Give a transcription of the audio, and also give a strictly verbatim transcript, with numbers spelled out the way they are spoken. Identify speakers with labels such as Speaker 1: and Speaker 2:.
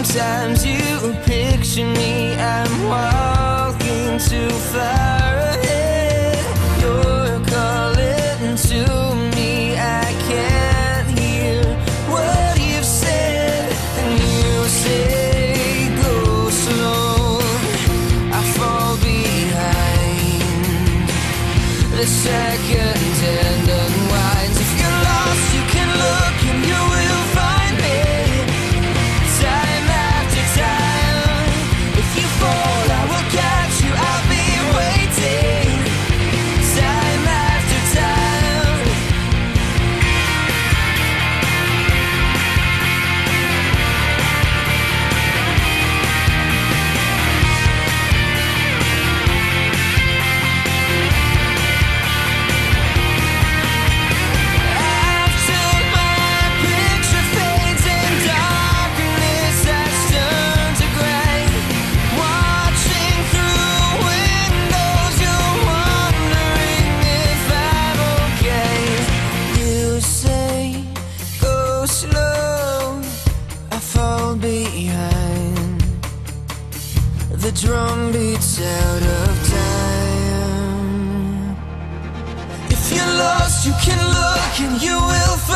Speaker 1: Sometimes you picture me, I'm walking too far ahead. You're calling to me, I can't hear what you've said. And you say, go slow, I fall behind. The second hand unwinds. If you're lost, you can look and you will find me. Time after time, if you fall, I will catch you, I'll be waiting. Time after time. After my picture fades in darkness has turned to gray, watching through windows, you're wondering if I'm okay. You say, go slow, I fall behind. The drum beats out of time. If you're lost, you can look and you will